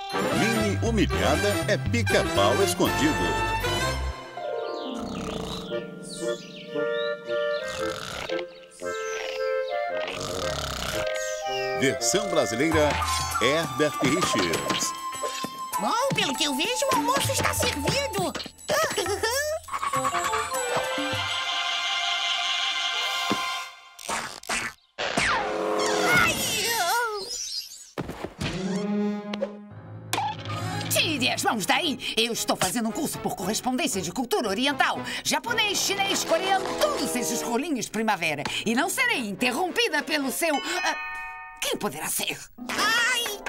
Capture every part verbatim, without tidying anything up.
Minnie humilhada é pica-pau escondido. Versão brasileira, Herbert Richards. Bom, pelo que eu vejo, o almoço está servido. Tire as mãos daí! Eu estou fazendo um curso por correspondência de cultura oriental. Japonês, chinês, coreano, todos esses rolinhos primavera. E não serei interrompida pelo seu... Uh, quem poderá ser? Ai!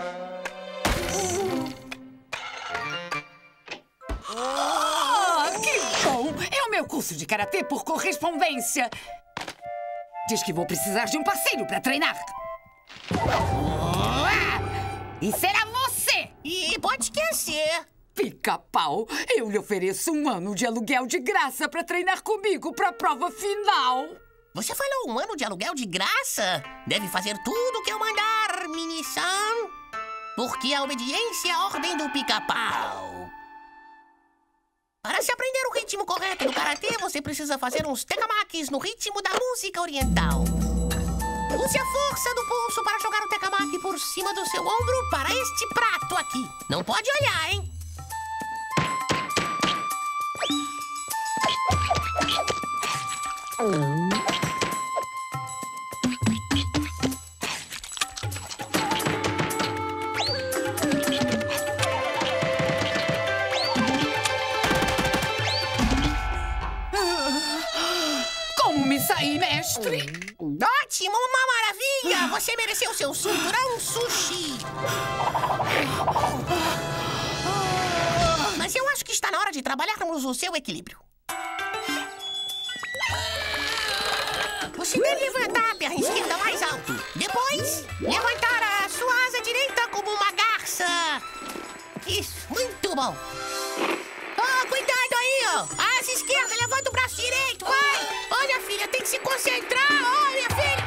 Oh, que bom! É o meu curso de karatê por correspondência. Diz que vou precisar de um parceiro para treinar. Oh, e será você! E pode esquecer. Pica-pau, eu lhe ofereço um ano de aluguel de graça para treinar comigo para a prova final. Você falou um ano de aluguel de graça? Deve fazer tudo o que eu mandar, Mini-san. Porque a obediência é a ordem do pica-pau. Para se aprender o ritmo correto do karatê, você precisa fazer uns tekamakis no ritmo da música oriental. Use a força do pulso para jogar o tekamaki por cima do seu ombro para este prato aqui. Não pode olhar, hein? Como me saí, mestre? Ótimo, uma maravilha! Você mereceu seu cinturão sushi. Mas eu acho que está na hora de trabalharmos o seu equilíbrio. Você deve levantar a perna esquerda mais alto. Depois, levantar a sua asa direita como uma garça. Isso, muito bom. Oh, cuidado aí, ó. A asa esquerda, levanta o braço direito, vai. Olha, filha, tem que se concentrar. Olha, filha.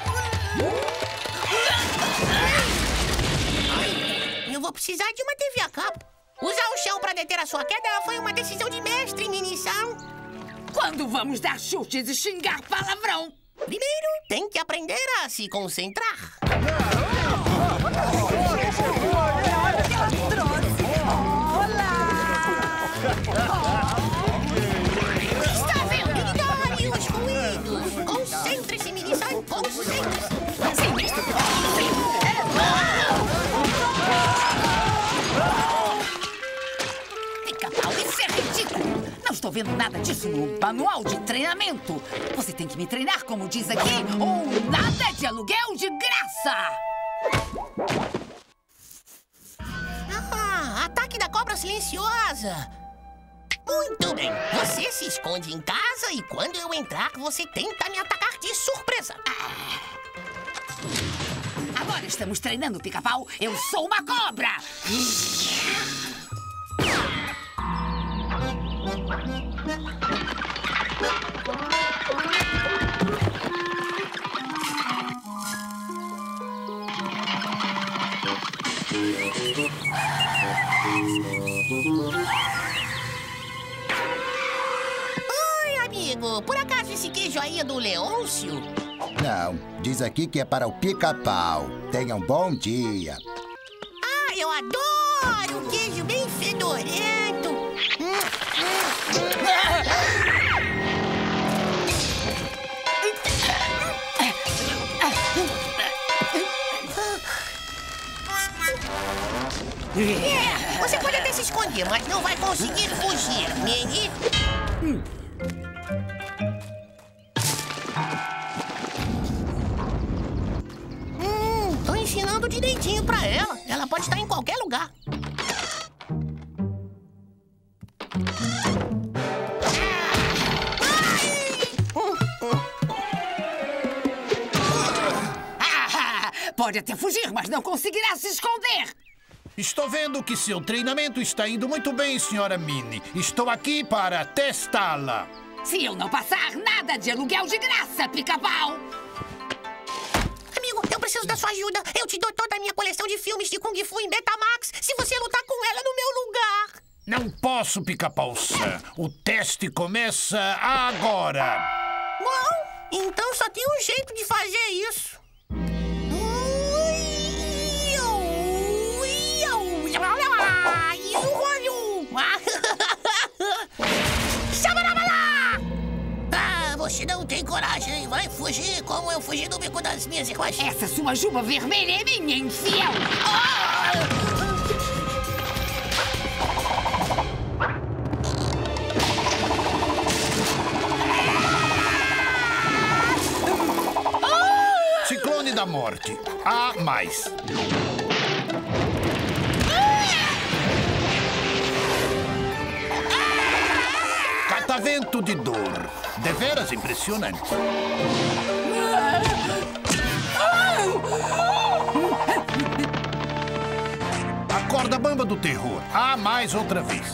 Ai, eu vou precisar de uma T V a cabo. Usar o chão para deter a sua queda foi uma decisão de mestre, Mini-san. Quando vamos dar chutes e xingar palavrão? Primeiro, tem que aprender a se concentrar. Está vendo? Ignore os ruídos. Concentre-se, Mini-san. Concentre-se. Sim, mestre. Pica-pau, isso é ridículo. Não estou vendo nada disso no manual de treinamento. Você tem que me treinar, como diz aqui, ou nada de aluguel de graça. Ah, ataque da cobra silenciosa. Muito bem. Você se esconde em casa e quando eu entrar, você tenta me atacar de surpresa. Ah. Agora estamos treinando, pica-pau. Eu sou uma cobra. Oi, amigo. Por acaso esse queijo aí é do Leôncio? Não, diz aqui que é para o pica-pau. Tenha um bom dia. Ah, eu adoro queijo bem fedorento. Hum, hum. É, você pode até se esconder, mas não vai conseguir fugir, Mini. Hum. Hum, tô ensinando direitinho pra ela. Ela pode estar em qualquer lugar. Ah, pode até fugir, mas não conseguirá se esconder. Estou vendo que seu treinamento está indo muito bem, senhora Minnie. Estou aqui para testá-la. Se eu não passar, nada de aluguel de graça, pica-pau. Amigo, eu preciso preciso da sua ajuda. Eu te dou toda a minha coleção de filmes de Kung Fu em Betamax se você lutar com ela no meu lugar. Não posso, Pica-Pau Sam. O teste começa agora. Bom, então só tem um jeito de fazer isso. Ah, você não tem coragem. Vai fugir como eu fugi do bico das minhas irmãs. Essa sua juba vermelha é minha, infiel! Oh! Ciclone da morte. A mais. Catavento de dor. Deveras impressionante. A corda bamba do terror. A mais outra vez.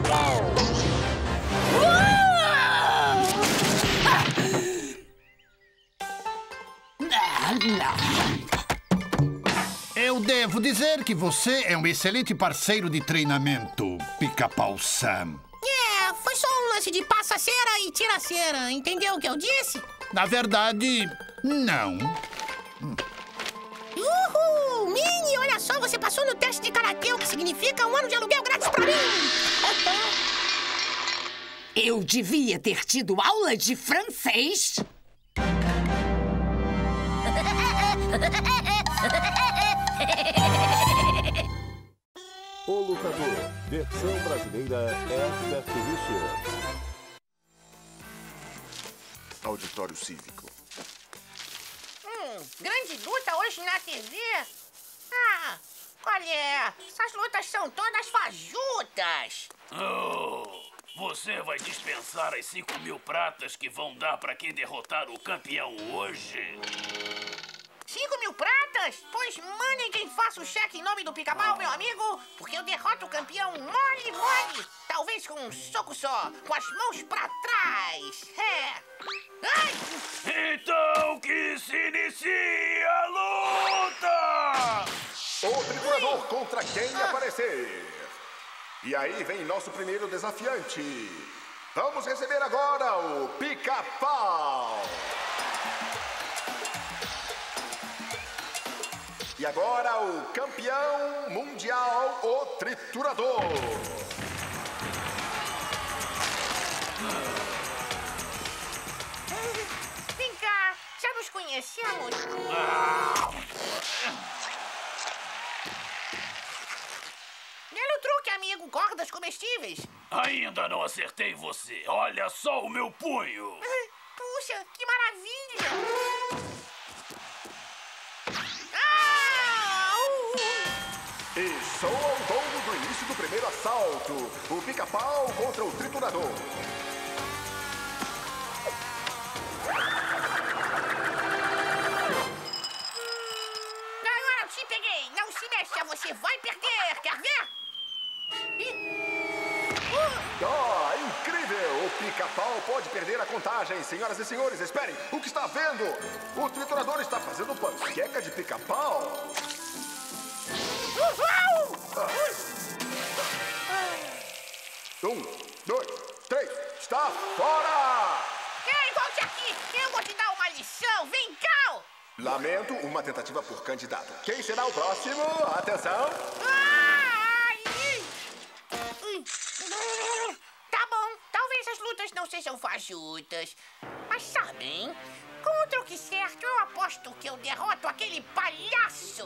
Eu devo dizer que você é um excelente parceiro de treinamento, Pica-Pau Sam. É, foi só um lance de passa-cera e tira-cera. Entendeu o que eu disse? Na verdade, não. Uhul! Mini, olha só, você passou no teste de karatê, o que significa um ano de aluguel grátis pra mim. Eu devia ter tido aula de francês. O Lutador, versão brasileira Herbert Richards. Auditório Cívico. Hum, grande luta hoje na T V? Ah, qual é? Essas lutas são todas fajutas. Oh, você vai dispensar as cinco mil pratas que vão dar pra quem derrotar o campeão hoje? Cinco mil pratas? Pois mandem quem faça o cheque em nome do Pica-Pau, meu amigo, porque eu derroto o campeão mole, mole. Talvez com um soco só, com as mãos pra trás. É. Ai! Então que se inicie a luta! O triturador contra quem aparecer. E aí vem nosso primeiro desafiante. Vamos receber agora o Pica-Pau. E agora o campeão mundial, o triturador. Vem cá, já nos conhecemos? Belo truque, amigo. Cordas comestíveis. Ainda não acertei você. Olha só o meu punho. Puxa, que maravilha. E soa o gongo do início do primeiro assalto. O Pica-Pau contra o triturador. Agora eu te peguei. Não se mexa, você vai perder. Quer ver? Ah, incrível! O Pica-Pau pode perder a contagem. Senhoras e senhores, esperem. O que está vendo? O triturador está fazendo panqueca de Pica-Pau. Um, dois, três, está fora! Ei, volte aqui! Eu vou te dar uma lição! Vem cá! Lamento, uma tentativa por candidato. Quem será o próximo? Atenção! Ai! Tá bom, talvez as lutas não sejam fajutas. Mas sabem, com o truque certo, eu aposto que eu derroto aquele palhaço!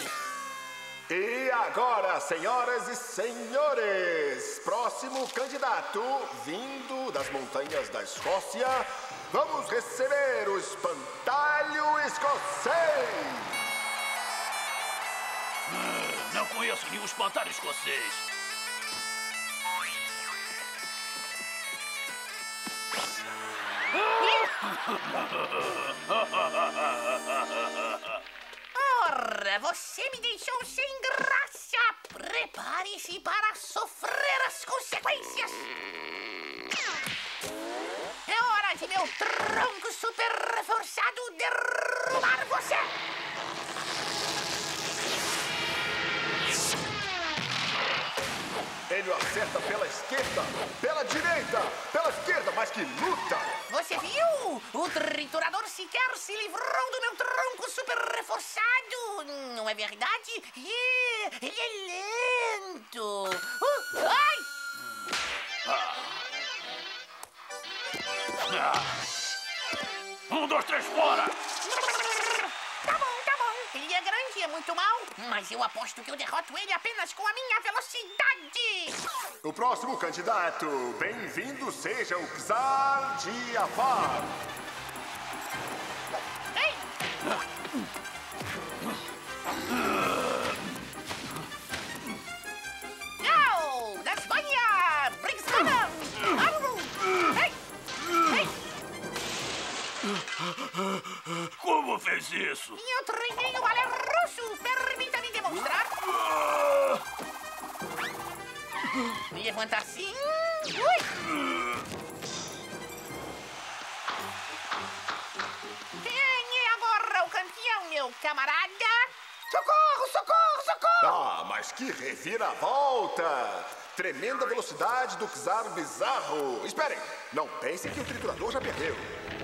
E agora, senhoras e senhores, próximo candidato, vindo das montanhas da Escócia, vamos receber o espantalho escocês. Não conheço nenhum espantalho escocês. Ora, você me deixou sem graça! Prepare-se para sofrer as consequências! É hora de meu tronco super reforçado derrubar você! acerta pela esquerda, pela direita, pela esquerda, mas que luta! Você viu? O triturador sequer se livrou do meu tronco super reforçado. Não é verdade? É, ele é lento. Uh, ai! Ah. Um, dois, três, fora! Tá bom, tá bom. Ele é grande e é muito mal, mas eu aposto que eu derroto ele apenas com a minha velocidade. O próximo candidato, bem-vindo seja o Czar de Avar. Ei! Não! Da Espanha! Brixana! Ei! Ei! Como fez isso? Eu treinei o balé russo! Permita-me demonstrar! Levanta assim! Ui! Quem é agora o campeão, meu camarada? Socorro, socorro, socorro! Ah, mas que reviravolta! Tremenda velocidade do Czar Bizarro. Esperem, não pensem que o triturador já perdeu.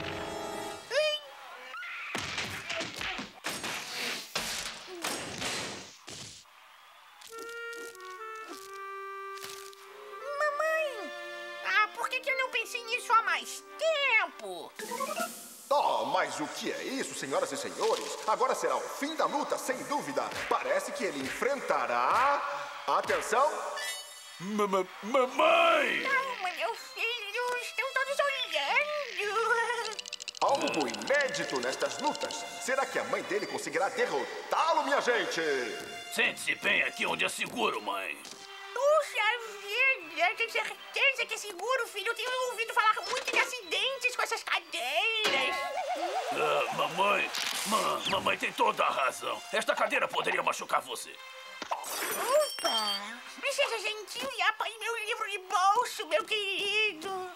Mamãe! Ah, por que, que eu não pensei nisso há mais tempo? Oh, mas o que é isso, senhoras e senhores? Agora será o fim da luta, sem dúvida. Parece que ele enfrentará... Atenção! Mamãe! Mamãe! Calma, meu filho, estão todos olhando. Algo inédito nestas lutas. Será que a mãe dele conseguirá derrotá-lo, minha gente? Sente-se bem aqui onde é seguro, mãe. Puxa vida, tenho certeza que é seguro, filho. Eu tenho ouvido falar muito de acidentes com essas cadeiras. Ah, mamãe, ma mamãe tem toda a razão. Esta cadeira poderia machucar você. Opa! Me seja gentil e apanhe meu livro de bolso, meu querido.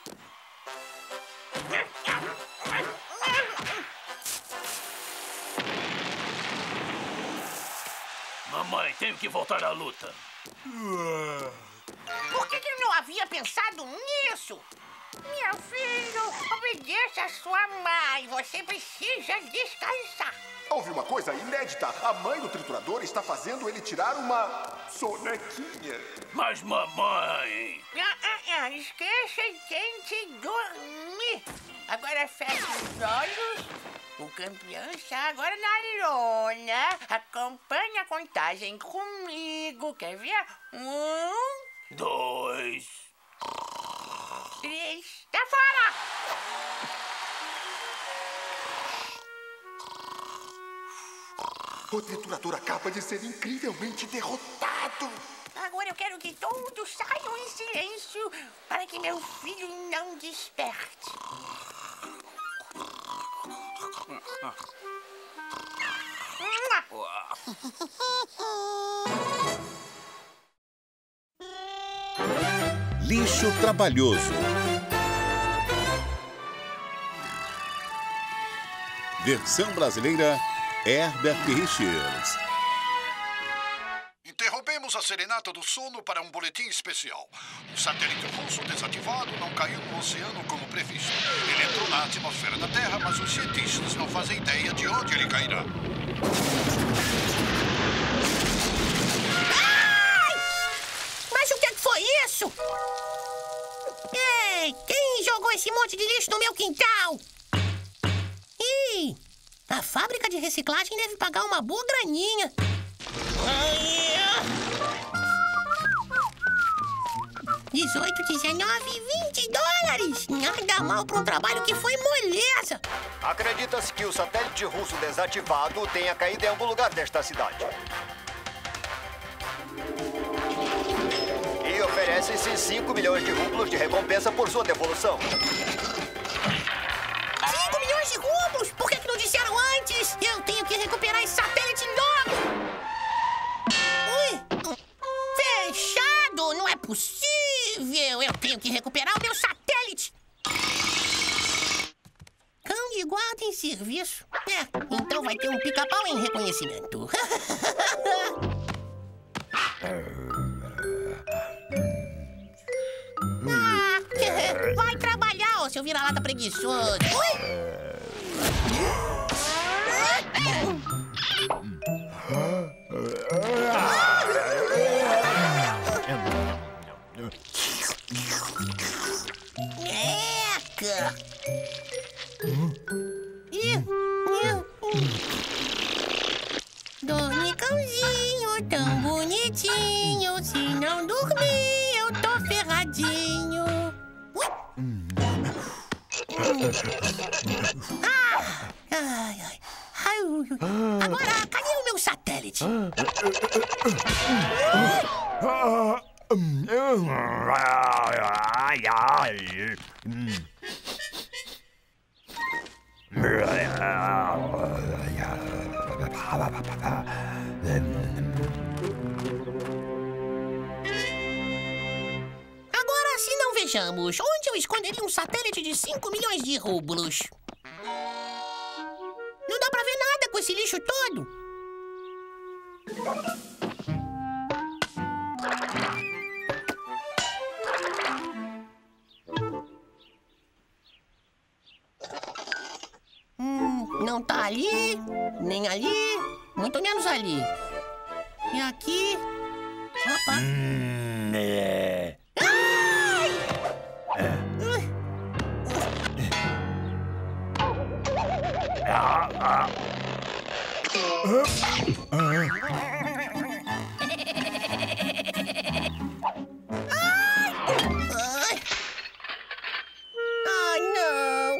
Mamãe, tenho que voltar à luta. Por que, que eu não havia pensado nisso? Meu filho, obedeça a sua mãe. Você precisa descansar. Houve uma coisa inédita. A mãe do triturador está fazendo ele tirar uma sonequinha. Mas, mamãe... Ah, ah, ah, esqueça e tente dormir. Agora feche os olhos. O campeão está agora na lona. Acompanhe a contagem comigo. Quer ver? Um... Dois... Três... Tá fora! O triturador acaba de ser incrivelmente derrotado. Agora eu quero que todos saiam em silêncio para que meu filho não desperte. Lixo trabalhoso. Versão brasileira, Herbert Richards. Interrompemos a serenata do sono para um boletim especial. Um satélite russo desativado não caiu no oceano como previsto. Ele entrou na atmosfera da Terra, mas os cientistas não fazem ideia de onde ele cairá. Ai! Mas o que foi isso? Ei, quem jogou esse monte de lixo no meu quintal? Ih, a fábrica de reciclagem deve pagar uma boa graninha. dezoito, dezenove, vinte dólares! Nada mal para um trabalho que foi moleza! Acredita-se que o satélite russo desativado tenha caído em algum lugar desta cidade. E oferece-se cinco milhões de rublos de recompensa por sua devolução. cinco milhões de rublos? Por que, que não disseram antes? Eu tenho que recuperar esse satélite logo! Ui! Fechado! Não é possível! Eu tenho que recuperar o meu satélite! Cão de guarda em serviço. É, então vai ter um pica-pau em seu vira-lata preguiçoso. Ui! Eca! Dorme, cãozinho, tão bonitinho. Se não dormir, eu tô ferradinho. Ui. Ah, ai, ai. Ai, ui, ui. Agora, cadê o meu satélite? Agora, se não vejamos, onde eu esconderia um satélite de cinco milhões de rublos? Não dá pra ver nada com esse lixo todo. Hum, não tá ali, nem ali, muito menos ali. E aqui... Opa! Hum, é... Ai! Ah, ah. Ai! Ai, não!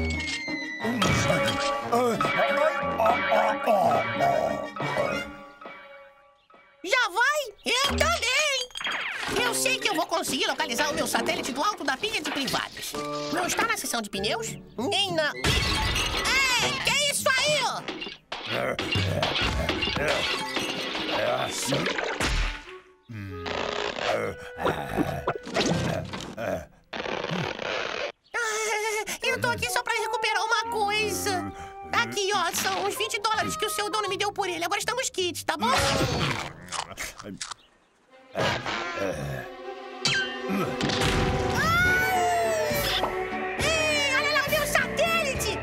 Já vai? Eu também! Eu sei que eu vou conseguir localizar o meu satélite do alto da pilha de privadas. Não está na seção de pneus, nem na... Ei, que é isso aí? Ah, eu tô aqui só pra recuperar uma coisa. Aqui, ó, são uns vinte dólares que o seu dono me deu por ele. Agora estamos quites, tá bom? Ei, olha lá o meu satélite!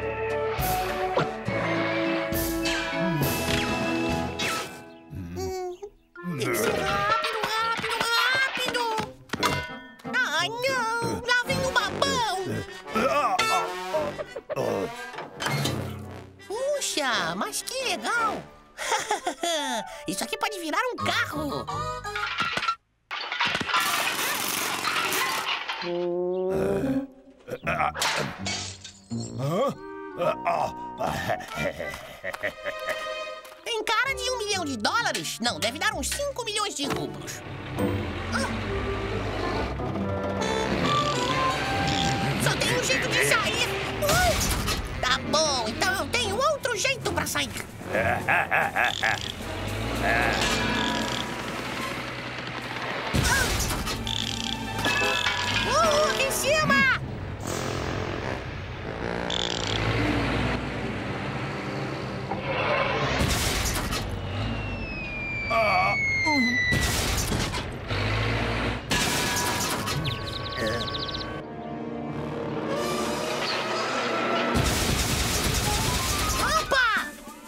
Hum, tem que ser rápido, rápido, rápido! Ai, não! Lá vem o babão! Puxa, mas que legal! Isso aqui pode virar um carro! Tem cara de um milhão de dólares? Não, deve dar uns cinco milhões de rublos. Ah. Só tem um jeito de sair. Ui. Tá bom, então eu tenho outro jeito pra sair. Uh, aqui em cima! Ah, uh. Opa!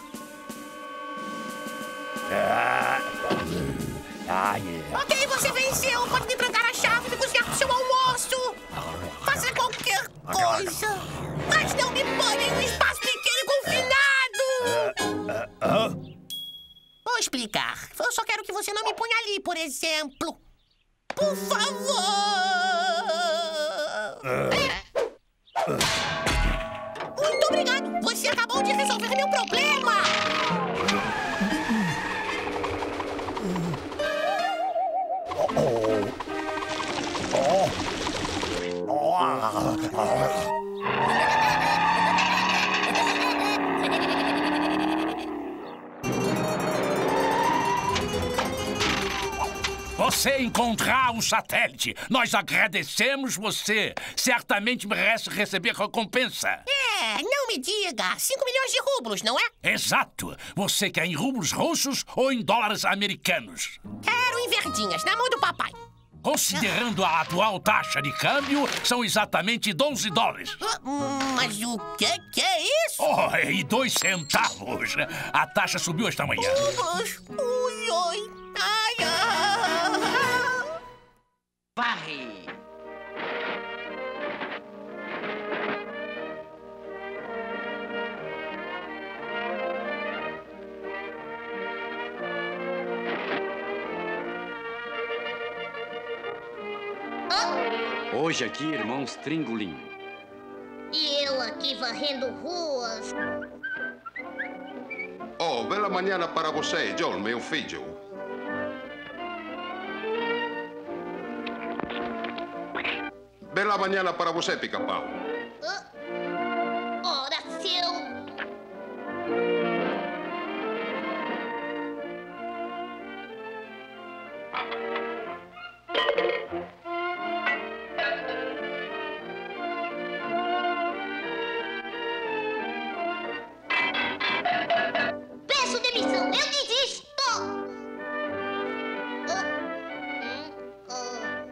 Ah, ah, yeah. Ok, você venceu. Pode me trancar a chave e cozinhar pro seu almoço. Faça qualquer coisa. Mas não me põe em um espaço pequeno e confinado. Vou explicar. Eu só quero que você não me ponha ali, por exemplo. Por favor. Muito obrigado. Você acabou de resolver meu problema. Você encontrar um satélite. Nós agradecemos você. Certamente merece receber recompensa. É, não me diga. cinco milhões de rublos, não é? Exato. Você quer em rublos russos ou em dólares americanos? Quero em verdinhas, na mão do papai. Considerando a atual taxa de câmbio, são exatamente doze dólares. Mas o que, que é isso? Oh, e dois centavos. A taxa subiu esta manhã. Ui, ui. Ai, ai. Varre. Hoje aqui, irmãos Tringolim. E eu aqui varrendo ruas. Oh, bela manhã para você, John, meu filho. Bela manhã para você, Pica-Pau. Uh, ora, seu... Peço demissão, eu desisto! Uh, hum, uh.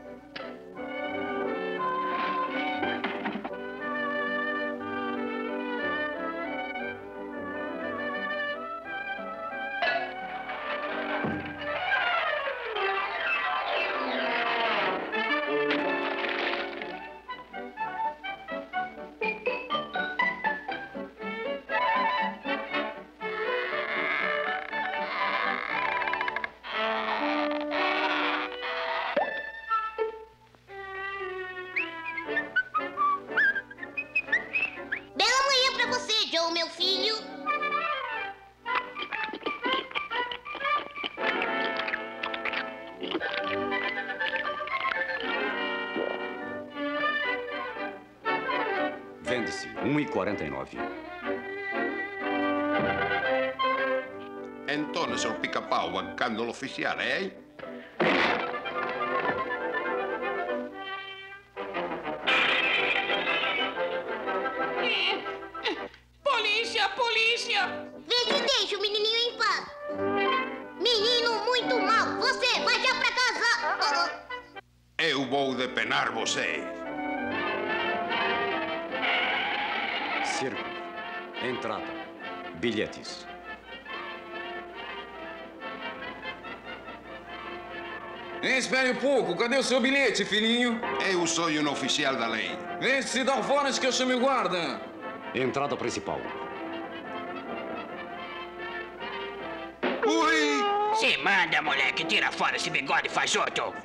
Bela manhã pra você, Joe, meu filho. Vende-se um e quarenta e nove. Então, seu Pica-Pau, a cândula oficial, hein? Polícia, polícia! Vê se deixa o menininho em paz. Menino muito mal, você vai já pra casa. Uh, uh. Eu vou depenar você. Circo. Entrada. Bilhetes. Espere um pouco, cadê o seu bilhete, filhinho? Eu sou um oficial da lei. Vê se dá fora que eu chame o guarda. Entrada principal. Ui! Se manda, moleque, tira fora esse bigode fajuto.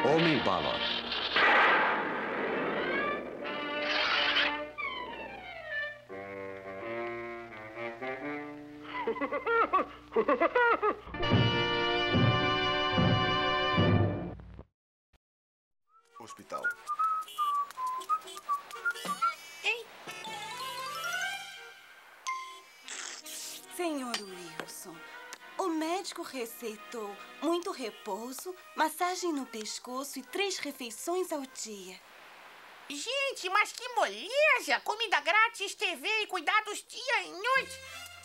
Homem-bala. Hospital. Ei. Senhor Wilson, o médico receitou muito repouso, massagem no pescoço e três refeições ao dia. Gente, mas que moleza! Comida grátis, T V e cuidados dia e noite.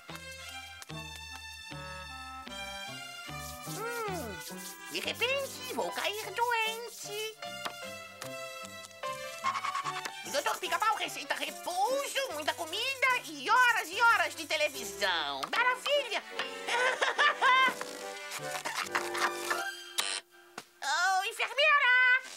Hum, de repente, vou cair doente. O doutor Pica-Pau receita repouso, muita comida e horas e horas de televisão. Maravilha! Oh, enfermeira!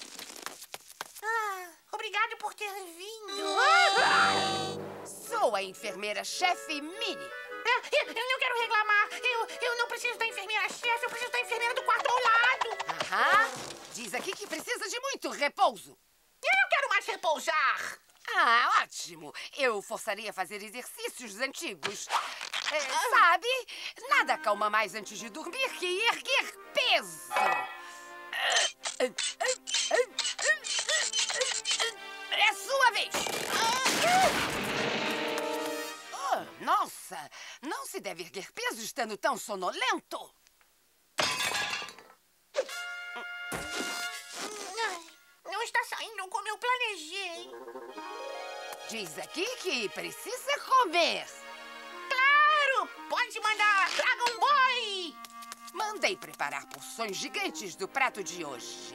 Ah, obrigado por ter vindo. Sou a enfermeira-chefe Minnie. Ah, eu, eu não quero reclamar. Eu, eu não preciso da enfermeira-chefe, eu preciso da enfermeira do quarto ao lado. Aham. Diz aqui que precisa de muito repouso. Eu não quero mais repousar. Ah, ótimo. Eu forçaria a fazer exercícios antigos. É, sabe, nada acalma mais antes de dormir que erguer peso. É sua vez. Oh, nossa, não se deve erguer peso estando tão sonolento. Não está saindo como eu planejei. Diz aqui que precisa comer. Claro! Pode mandar Dragon Boy! Mandei preparar porções gigantes do prato de hoje.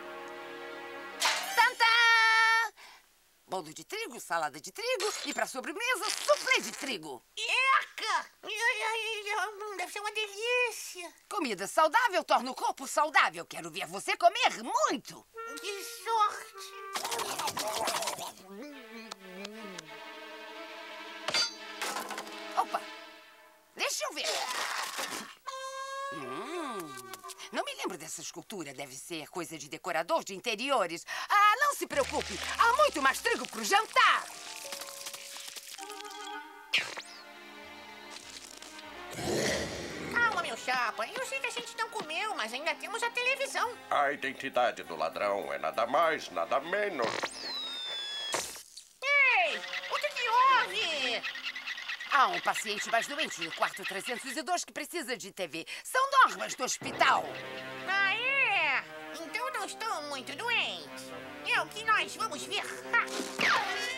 Tantã! Bolo de trigo, salada de trigo e, para sobremesa, soufflé de trigo. Eca! Deve ser uma delícia. Comida saudável torna o corpo saudável. Quero ver você comer muito. Que sorte! Opa! Deixa eu ver. Hum, não me lembro dessa escultura. Deve ser coisa de decorador de interiores. Ah, não se preocupe. Há muito mais trigo pro jantar. Calma, meu chapa. Eu sei que a gente não comeu, mas ainda temos a televisão. A identidade do ladrão é nada mais, nada menos. Ei! O que que houve? Há um paciente mais doente no quarto trezentos e dois que precisa de T V. São normas do hospital. Ah, é? Então não estou muito doente. É o que nós vamos ver. Ha!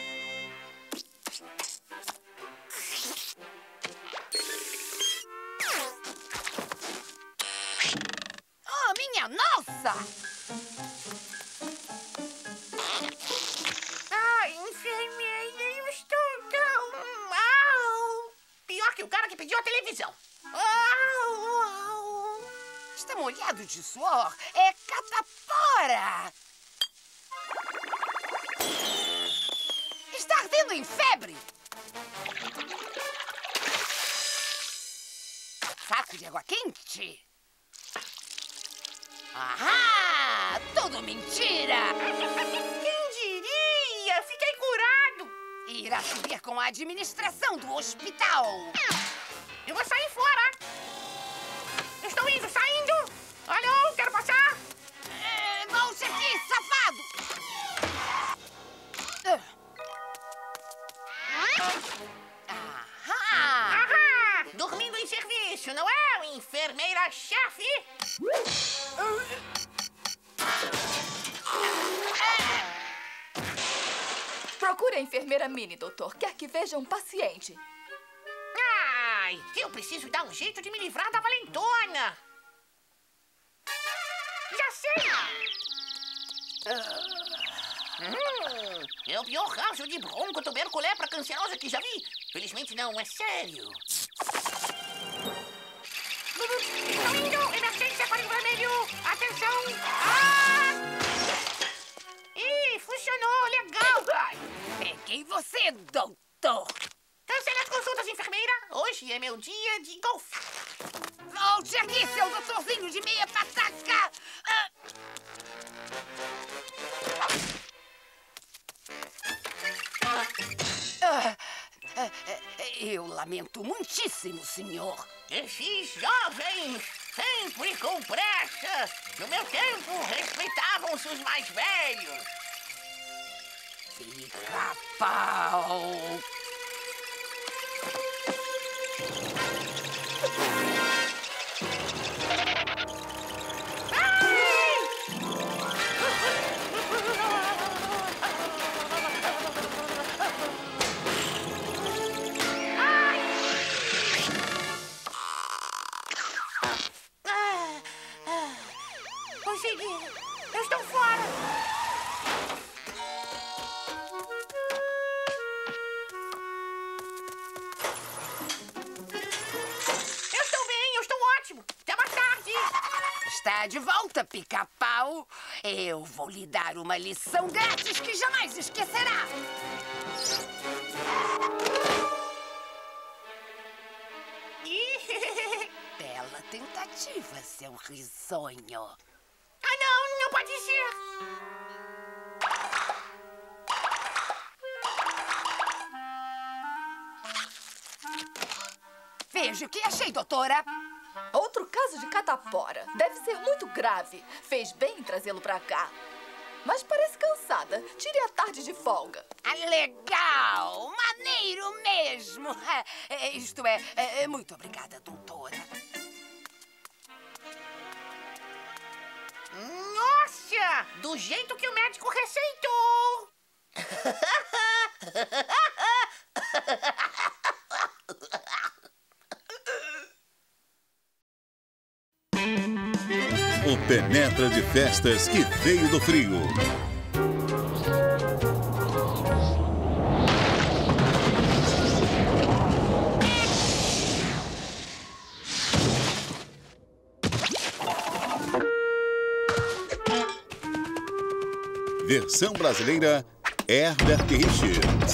Oh, minha nossa! Ai, enfermeira, eu estou tão mal. Pior que o cara que pediu a televisão. Au, au. Está molhado de suor. É catapora. Está ardendo em febre. Saco de água quente. Ahá! Tudo mentira! Quem diria? Fiquei curado! Irá se ver com a administração do hospital. Eu vou sair fora! Eu estou indo, saindo! Alô, quero passar! É, volte aqui, safado! Ahá! Ahá! Dormindo em serviço, não é, enfermeira-chefe? Procure a enfermeira Minnie, doutor. Quer que veja um paciente. Ai, eu preciso dar um jeito de me livrar da valentona. Já sei! Hum, é o pior caso de bronco tuberculose cancerosa que já vi. Felizmente não, é sério. Estou indo! Emergência para o vermelho! Atenção! Ah! Ih, funcionou! Legal! Peguei você, doutor! Cancele as consultas, enfermeira! Hoje é meu dia de golfe! Volte aqui, seu doutorzinho de meia pataca! Ah. Eu lamento muitíssimo, senhor. Esses jovens sempre com pressa. No meu tempo, respeitavam-se os mais velhos. Pica-pau. Consegui! Eu estou fora! Eu estou bem, eu estou ótimo! Até mais tarde! Está de volta, Pica-Pau. Eu vou lhe dar uma lição grátis que jamais esquecerá. Bela tentativa, seu risonho. Ah, não, não pode ser. Veja o que achei, doutora. Outro caso de catapora. Deve ser muito grave. Fez bem em trazê-lo pra cá. Mas parece cansada. Tire a tarde de folga. Ah, legal! Maneiro mesmo! É, isto é, é, muito obrigada, doutora. Nossa! Do jeito que o médico receitou! O Penetra de Festas que veio do frio. Versão brasileira, Herbert Richards.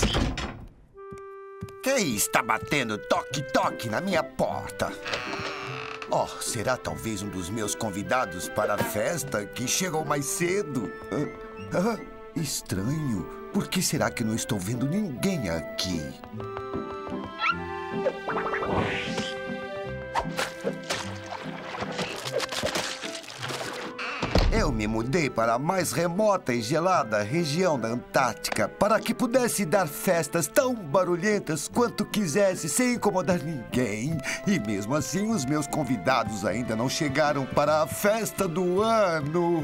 Quem está batendo toque-toque na minha porta? Oh, será talvez um dos meus convidados para a festa que chegou mais cedo? Ah, ah, estranho. Por que será que não estou vendo ninguém aqui? Eu me mudei para a mais remota e gelada região da Antártica para que pudesse dar festas tão barulhentas quanto quisesse sem incomodar ninguém. E mesmo assim, os meus convidados ainda não chegaram para a festa do ano.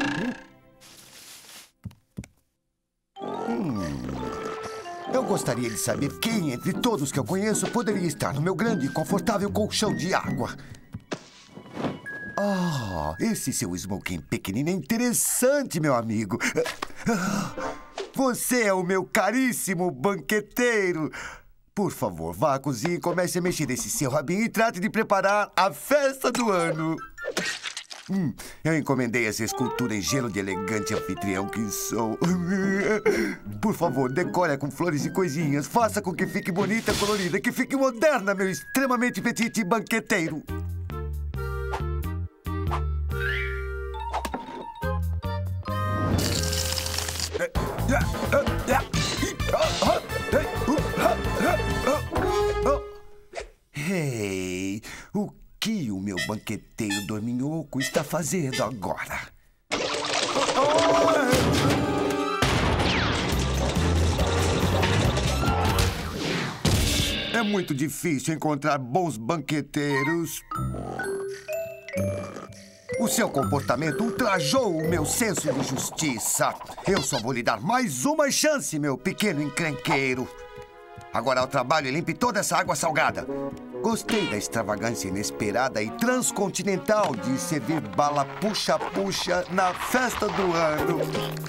Hum. Eu gostaria de saber quem entre todos que eu conheço poderia estar no meu grande e confortável colchão de água. Ah, oh, esse seu smoking pequenino é interessante, meu amigo. Você é o meu caríssimo banqueteiro. Por favor, vá à cozinha e comece a mexer nesse seu rabinho e trate de preparar a festa do ano. Hum, eu encomendei essa escultura em gelo de elegante anfitrião que sou. Por favor, decore com flores e coisinhas. Faça com que fique bonita, colorida, que fique moderna, meu extremamente petite banqueteiro. Hey, o que o meu banqueteiro dorminhoco está fazendo agora? É muito difícil encontrar bons banqueteiros. O seu comportamento ultrajou o meu senso de justiça. Eu só vou lhe dar mais uma chance, meu pequeno encrenqueiro. Agora ao trabalho e limpe toda essa água salgada. Gostei da extravagância inesperada e transcontinental de servir bala puxa-puxa na festa do ano.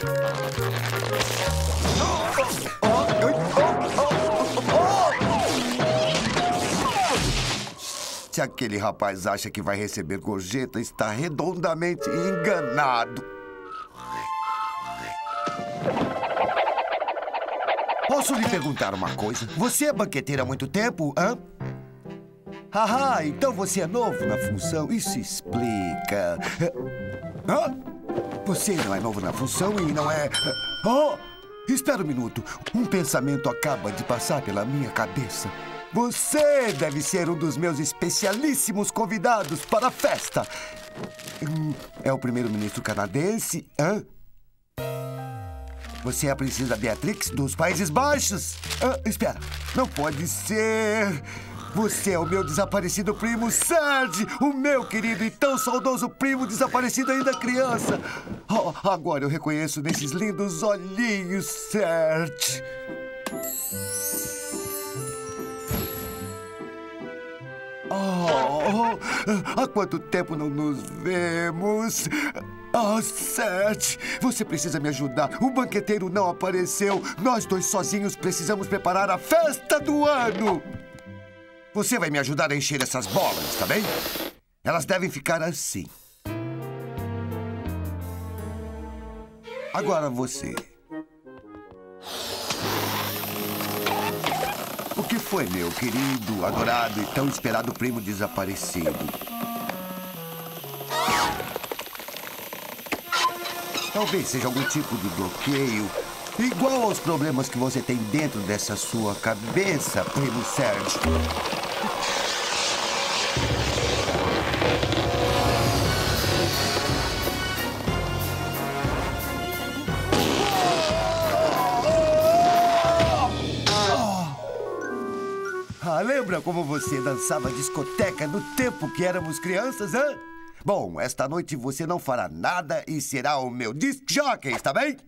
Se aquele rapaz acha que vai receber gorjeta, está redondamente enganado. Posso lhe perguntar uma coisa? Você é banqueteira há muito tempo, hã? Haha, então você é novo na função? Isso explica. Hã? Você não é novo na função e não é... Oh! Espera um minuto. Um pensamento acaba de passar pela minha cabeça. Você deve ser um dos meus especialíssimos convidados para a festa. Hum, é o primeiro-ministro canadense? Hã? Você é a princesa Beatrix dos Países Baixos? Ah, espera, não pode ser. Você é o meu desaparecido primo Serge, o meu querido e tão saudoso primo desaparecido ainda criança. Oh, agora eu reconheço nesses lindos olhinhos, Serge. Oh, há quanto tempo não nos vemos? Oh, Serge, você precisa me ajudar. O banqueteiro não apareceu. Nós dois sozinhos precisamos preparar a festa do ano. Você vai me ajudar a encher essas bolas, tá bem? Elas devem ficar assim. Agora você. O que foi, meu querido, adorado e tão esperado primo desaparecido? Talvez seja algum tipo de bloqueio, igual aos problemas que você tem dentro dessa sua cabeça, primo Serge. Ah, lembra como você dançava discoteca no tempo que éramos crianças, hã? Bom, esta noite você não fará nada e será o meu disc jockey, está bem?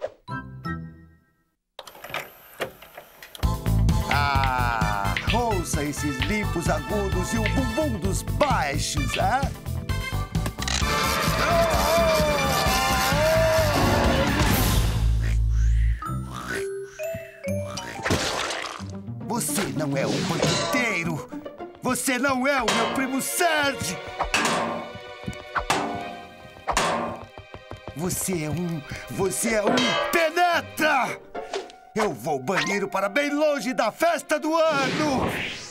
Ah, ouça esses limpos agudos e o bumbum dos baixos, hã? Você não é um banqueteiro. Você não é o meu primo Serge. Você é um... Você é um penetra! Eu vou banir-o para bem longe da festa do ano!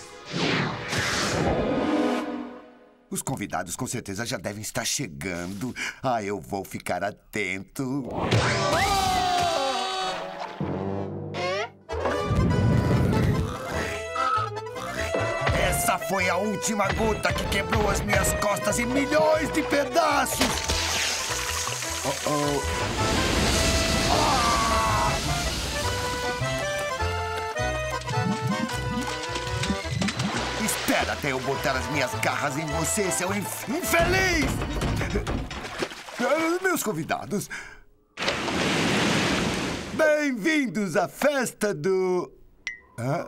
Os convidados com certeza já devem estar chegando. Ah, eu vou ficar atento. Essa foi a última gota que quebrou as minhas costas em milhões de pedaços! Oh, oh. Ah! Espera até eu botar as minhas garras em você, seu inf infeliz! Meus convidados, bem-vindos à festa do... Hã?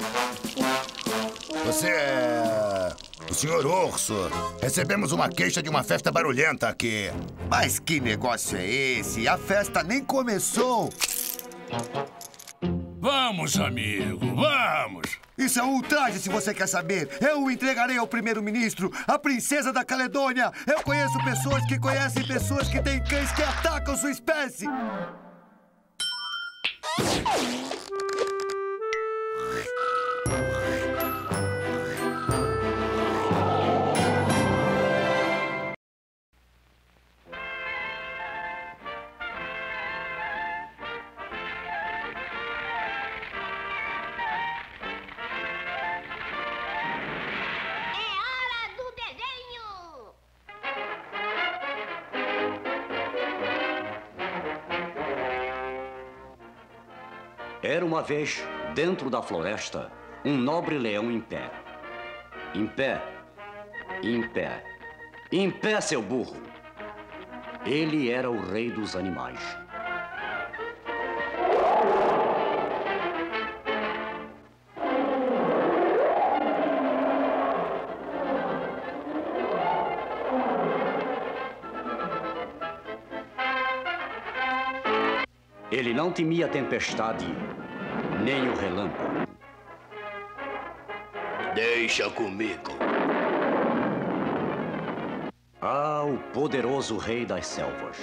Você é... o senhor Urso. Recebemos uma queixa de uma festa barulhenta aqui. Mas que negócio é esse? A festa nem começou. Vamos, amigo, vamos. Isso é um ultraje, se você quer saber. Eu o entregarei ao primeiro-ministro, a princesa da Caledônia. Eu conheço pessoas que conhecem pessoas que têm cães que atacam sua espécie. Era uma vez, dentro da floresta, um nobre leão em pé. Em pé, em pé, em pé, seu burro. Ele era o rei dos animais. Ele não temia a tempestade, nem o relâmpago. Deixa comigo. Ah, o poderoso rei das selvas.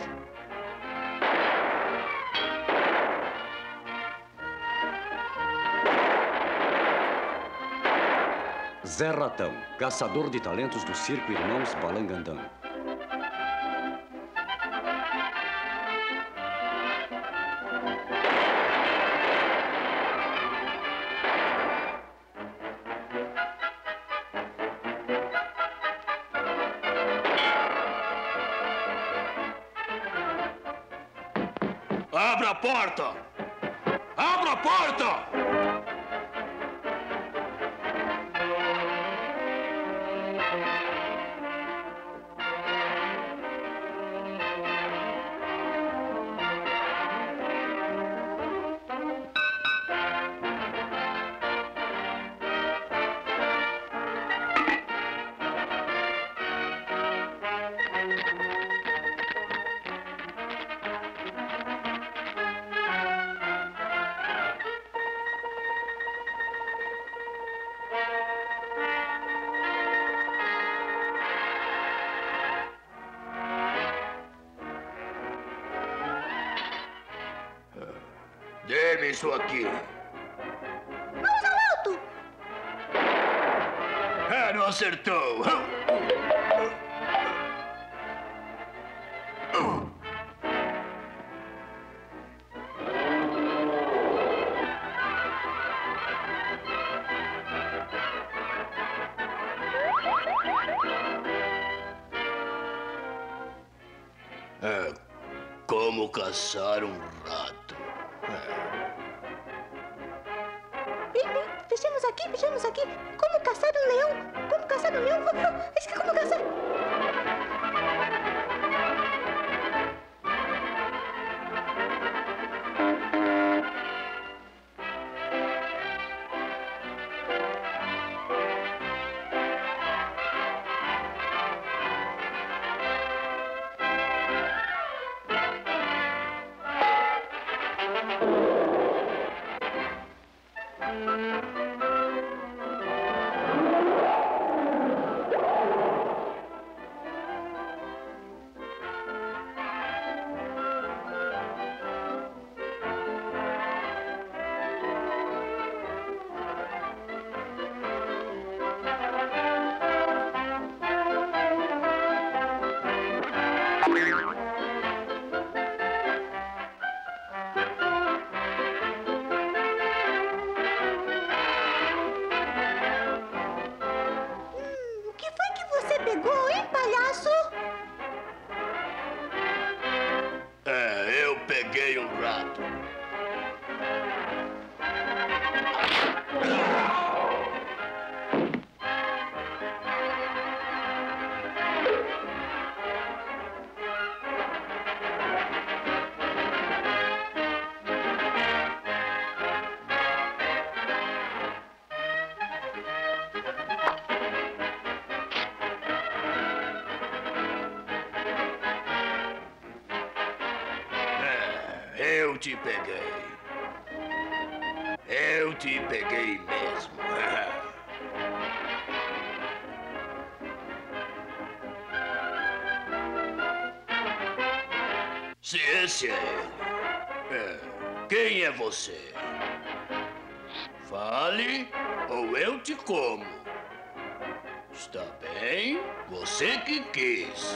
Zé Ratão, caçador de talentos do circo Irmãos Balangandã. Abra a porta! Abra a porta! Dê-me isso aqui. Vamos ao alto! Ah, não acertou. É como caçar um rato. Fechamos aqui, fechamos aqui. Como caçar um leão? Como caçar um leão? Como, como caçar? Pegou, hein, palhaço? É, eu peguei um rato. Eu te peguei. Eu te peguei mesmo. Se esse é ele, é, quem é você? Fale ou eu te como. Está bem? Você que quis.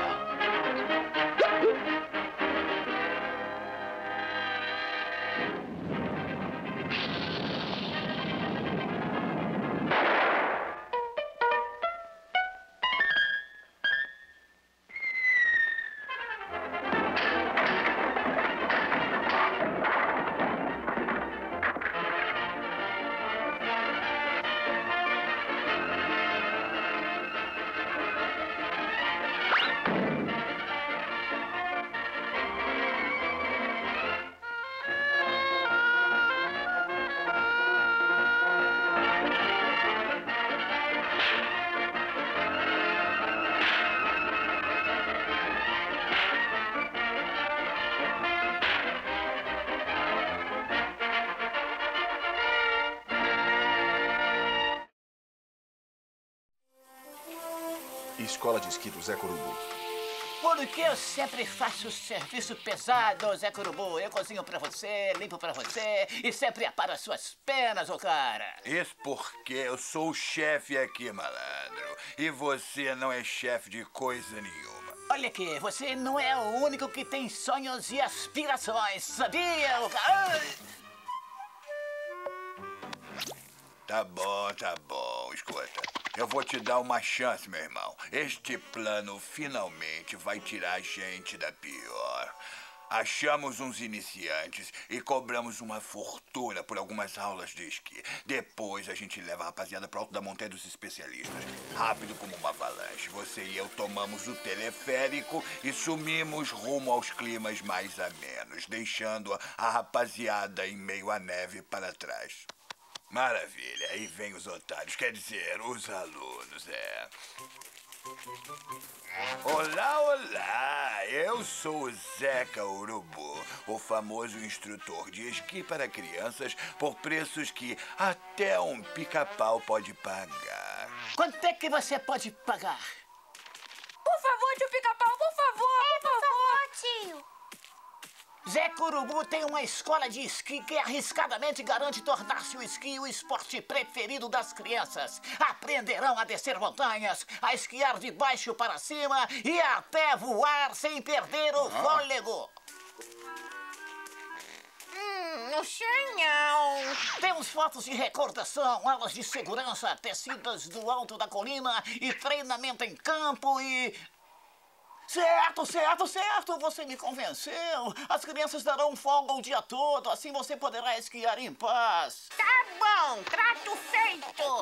Escola de esqui do Zé Corubu. Porque eu sempre faço serviço pesado, Zé Corubu. Eu cozinho pra você, limpo pra você e sempre aparo as suas penas, ô cara. Isso porque eu sou o chefe aqui, malandro. E você não é chefe de coisa nenhuma. Olha aqui, você não é o único que tem sonhos e aspirações, sabia, ô cara? Tá bom, tá bom. Escuta, eu vou te dar uma chance, meu irmão. Este plano finalmente vai tirar a gente da pior. Achamos uns iniciantes e cobramos uma fortuna por algumas aulas de esqui. Depois a gente leva a rapaziada pro alto da montanha dos especialistas. Rápido como uma avalanche. Você e eu tomamos o teleférico e sumimos rumo aos climas mais amenos, deixando a rapaziada em meio à neve para trás. Maravilha, aí vem os otários, quer dizer, os alunos, é... Olá, olá! Eu sou o Zeca Urubu, o famoso instrutor de esqui para crianças por preços que até um pica-pau pode pagar. Quanto é que você pode pagar? Por favor, tio Pica-Pau, por favor, É, por por favor. favor, tio. Zeca Urubu tem uma escola de esqui que arriscadamente garante tornar-se o esqui o esporte preferido das crianças. Aprenderão a descer montanhas, a esquiar de baixo para cima e até voar sem perder o fôlego. Hum, não sei não. Temos fotos de recordação, aulas de segurança, tecidas do alto da colina e treinamento em campo e... Certo, certo, certo, você me convenceu. As crianças darão folga o dia todo, assim você poderá esquiar em paz. Tá bom, trato feito.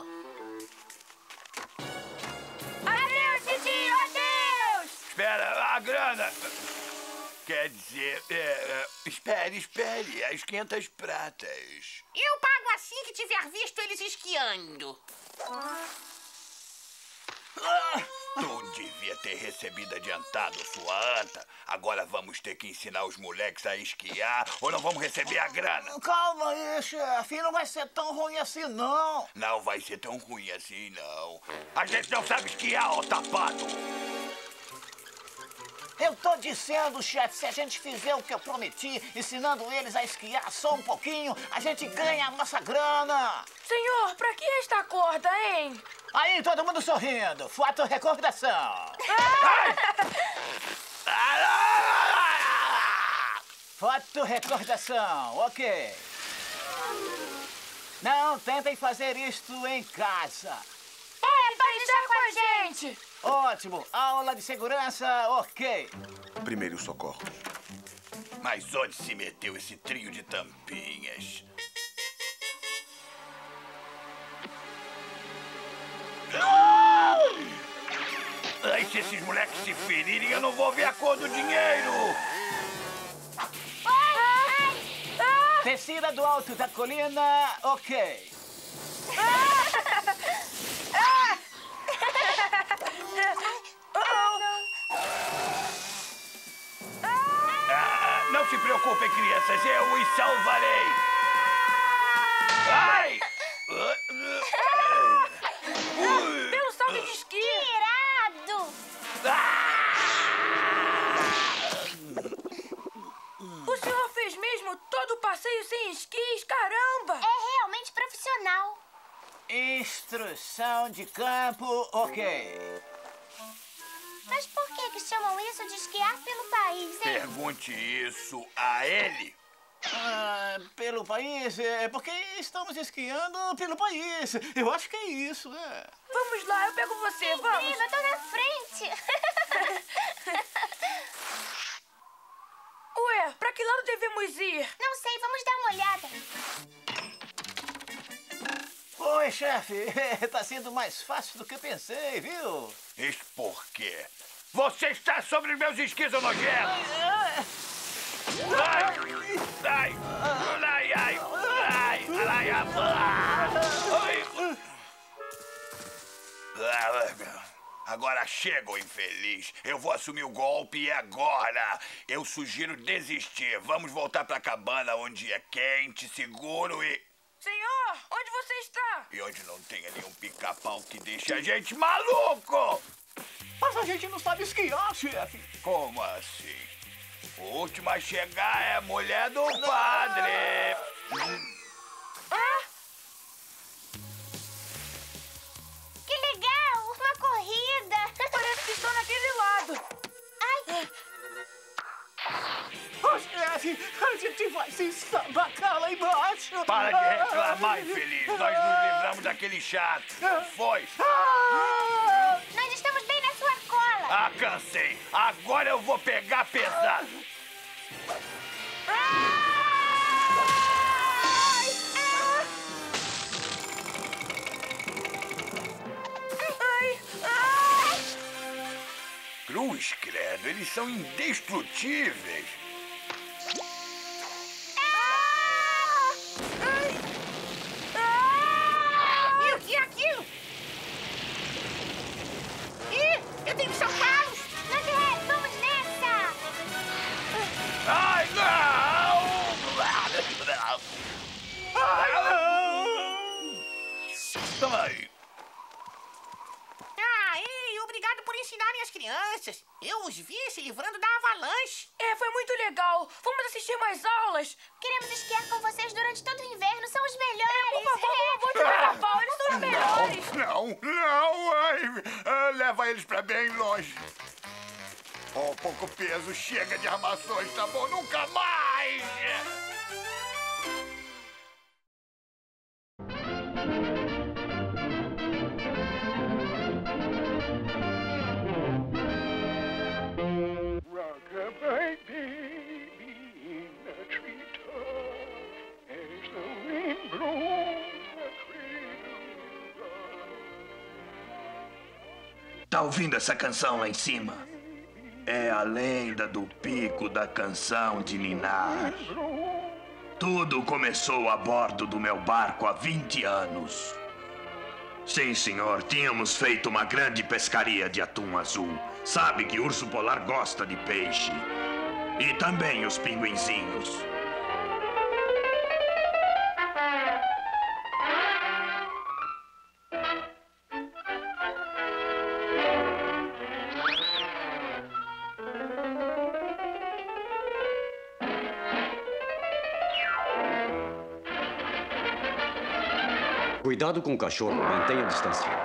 Adeus, tio, adeus. Espera, a grana! Quer dizer, é, é, espere, espere, as quinhentas pratas. Eu pago assim que tiver visto eles esquiando. Ah, tu devia ter recebido adiantado, sua anta. Agora vamos ter que ensinar os moleques a esquiar ou não vamos receber a grana. Calma aí, chefe, não vai ser tão ruim assim, não. Não vai ser tão ruim assim, não. A gente não sabe esquiar, ó tapado. Eu tô dizendo, chefe, se a gente fizer o que eu prometi, ensinando eles a esquiar só um pouquinho, a gente ganha a nossa grana. Senhor, pra que esta corda, hein? Aí, todo mundo sorrindo. Foto recordação. Foto recordação, ok. Não tentem fazer isto em casa. Pode deixar com a gente. Ótimo. Aula de segurança, ok. Primeiros socorros. Mas onde se meteu esse trio de tampinhas? Ai, se esses moleques se ferirem, eu não vou ver a cor do dinheiro! Descida do alto da colina, ok. Ah, não se preocupem, crianças, eu os salvarei! Ai! Pelo salto de esqui! Irado! O senhor fez mesmo todo o passeio sem esquis, caramba! É realmente profissional. Instrução de campo, ok. Mas por que que chamam isso de esquiar pelo país, hein? Pergunte isso a ele. Ah, pelo país? É porque estamos esquiando pelo país. Eu acho que é isso, né? Vamos lá, eu pego você, vamos. Incrível, eu tô na frente. Ué, pra que lado devemos ir? Não sei, vamos dar uma olhada. Oi, chefe. Tá sendo mais fácil do que eu pensei, viu? Isso por quê? Você está sobre os meus esquis, ô nojento! Ai! Ai! Ai! Ai! Ai! Ai! Ai! Agora chega, ô infeliz. Eu vou assumir o golpe e agora. Eu sugiro desistir. Vamos voltar pra cabana onde é quente, seguro e... Senhor, onde você está? E onde não tenha nenhum pica-pau que deixe a gente maluco! Mas a gente não sabe esquiar, chefe. Como assim? O último a chegar é a mulher do padre. Ah? Que legal! Uma corrida! Parece que estão naquele lado. Ai! Ô, chefe, a gente vai se estabacar lá embaixo. Para de reclamar, infeliz. Nós nos livramos daquele chato. Foi. Nós estamos bem na sua cola. Ah, cansei. Agora eu vou pegar pesado. Cruz credo, eles são indestrutíveis. E o que é aquilo? Ih, eu tenho que salvá-los! Nugget, vamos nessa! Ai, não! Toma aí. Ah, ei, obrigado por ensinarem as crianças. Eu os vi se livrando da avalanche. É, foi muito legal. Vamos assistir mais aulas. Queremos esquiar com vocês durante todo o inverno. São os melhores. É, por favor, vou te levar, Paulo. Eles são os melhores. Não, não, ai, ah, leva eles pra bem longe. Oh, pouco peso, chega de armações, tá bom? Nunca mais! Tá ouvindo essa canção lá em cima? É a lenda do pico da canção de Ninar. Tudo começou a bordo do meu barco há vinte anos. Sim, senhor, tínhamos feito uma grande pescaria de atum azul. Sabe que urso polar gosta de peixe. E também os pinguinzinhos. Cuidado com o cachorro, mantenha a distância.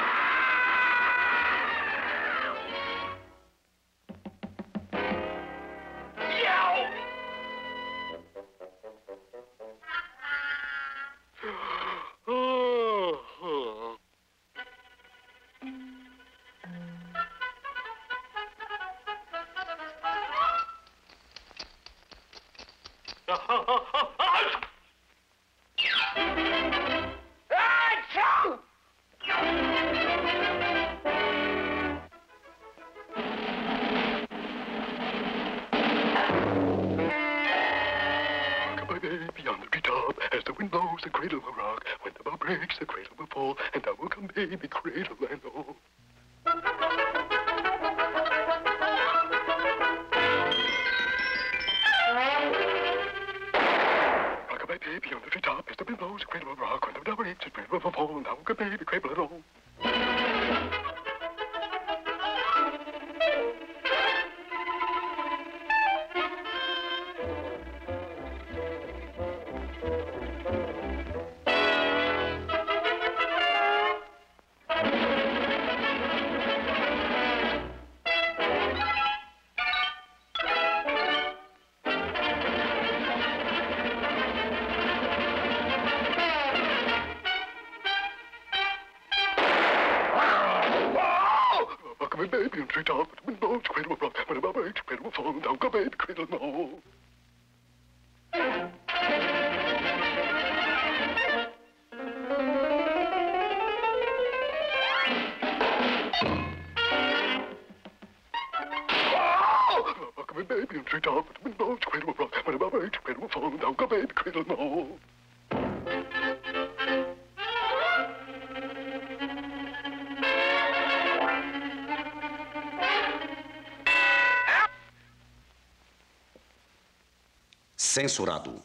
Censurado.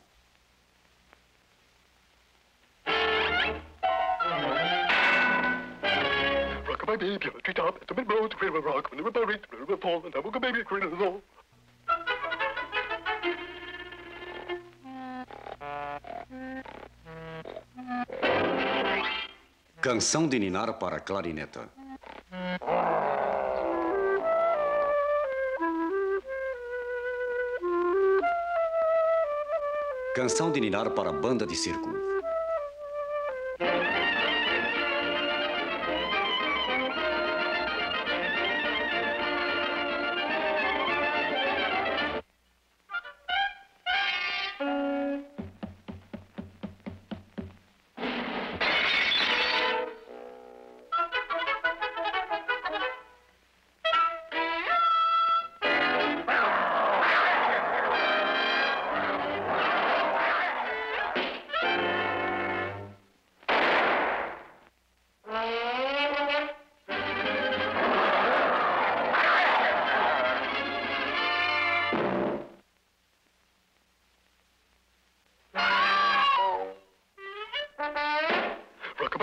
Rock my baby on the treetop, at the mid-road, the cradle will rock, when the river breaks, the river fall, and I will go baby, cradle and all. Canção de Ninar para clarineta. Canção de Ninar para banda de circo.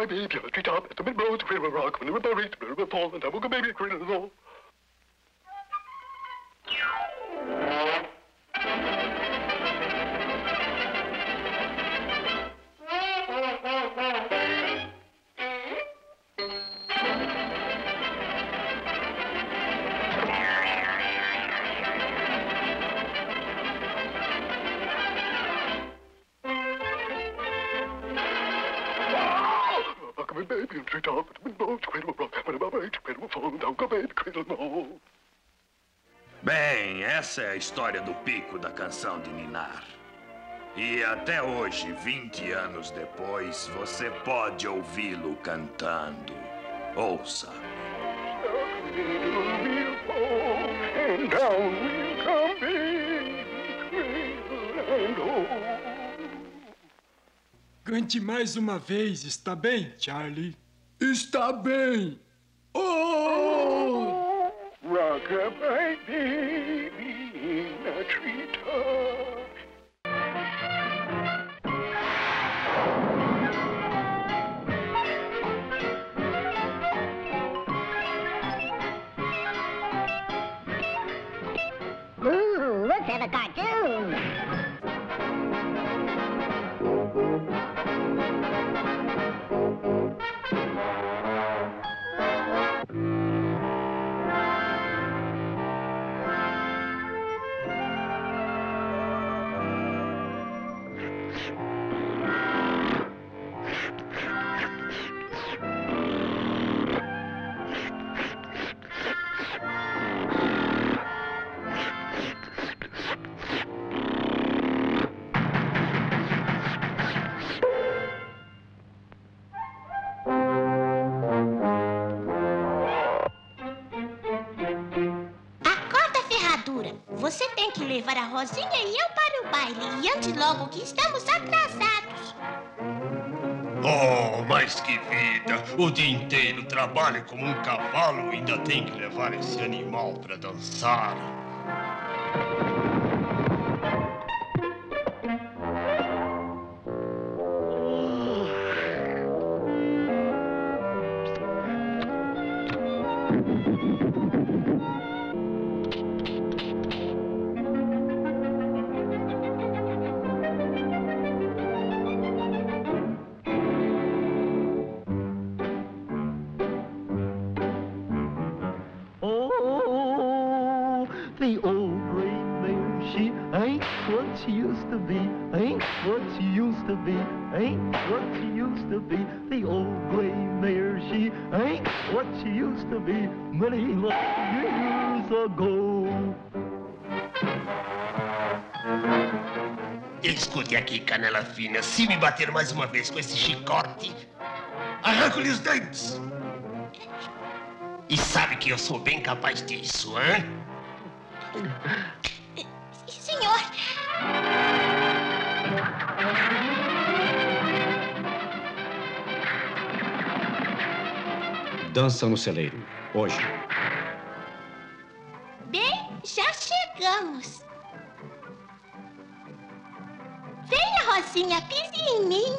my baby on a treetop at the mid-road to Cradle Rock. When they were buried, they were fall, and I woke a baby cradle roll. Baby on treetop at the mid-road to Cradle Rock. When they were buried, Cradle fall, and I woke a baby cradle roll. Bem, essa é a história do Pico da Canção de Ninar. E até hoje, vinte anos depois, você pode ouvi-lo cantando. Ouça. And down we'll come, baby, cradle and roll. Cante mais uma vez, está bem, Charlie? Está bem! Oh! Rock a baby in a treetop. Ooh, let's have a cartoon. Você tem que levar a Rosinha e eu para o baile. E ande logo que estamos atrasados. Oh, mas que vida! O dia inteiro trabalha como um cavalo e ainda tem que levar esse animal para dançar. The old gray mare, she ain't what she used to be, ain't what she used to be, ain't what she used to be. The old gray mare, she ain't what she used to be many long years ago. Escute aqui, canela fina, se me bater mais uma vez com esse chicote, arranco-lhe os dentes. E sabe que eu sou bem capaz disso, hein? Senhor! Dança no celeiro, hoje. Bem, já chegamos. Venha, Rosinha, pise em mim.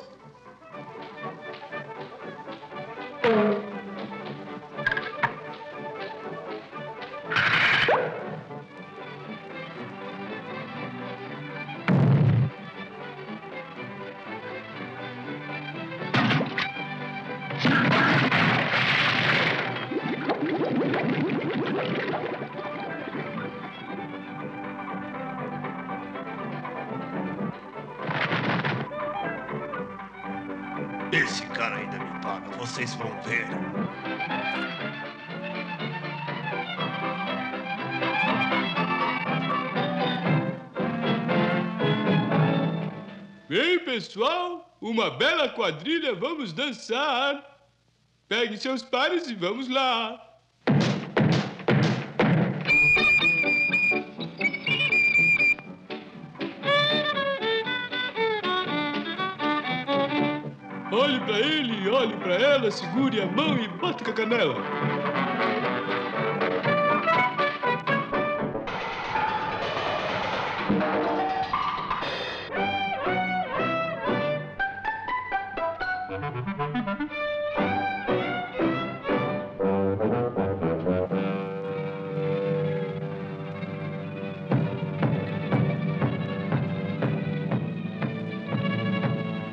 Esse cara ainda me paga, vocês vão ver. Bem, pessoal, uma bela quadrilha, vamos dançar. Pegue seus pares e vamos lá. Olhe pra ele, olhe pra ela, segure a mão e bate com a canela.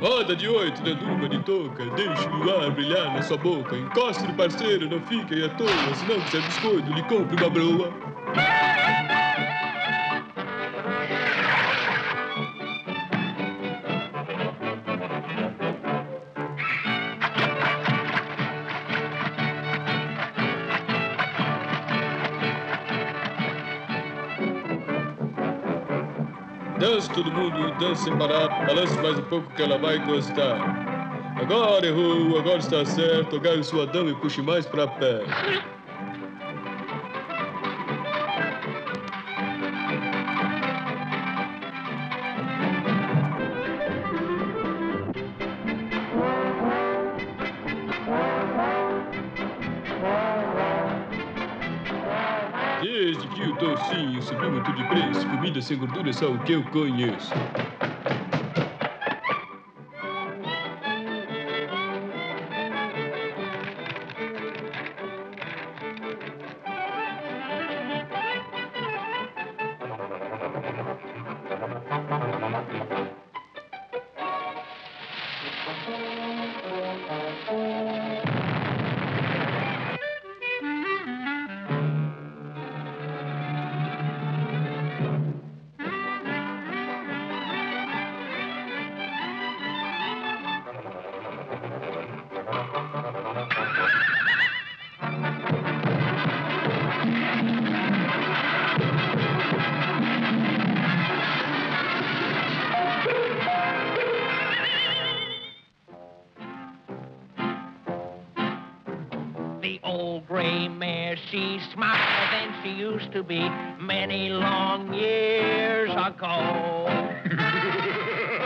Roda de oito na durma de touca, deixe o luar brilhar na sua boca. Encoste no parceiro, não fique aí à toa, senão que se é biscoito, lhe compre uma broa. Dança todo mundo, dança sem parar, balance mais um pouco que ela vai gostar. Agora errou, agora está certo, agarre sua dama e puxe mais pra perto. Desde que o docinho subiu muito de preço, comida sem gordura é só o que eu conheço. The old gray mare, she's smarter than she used to be many long years ago.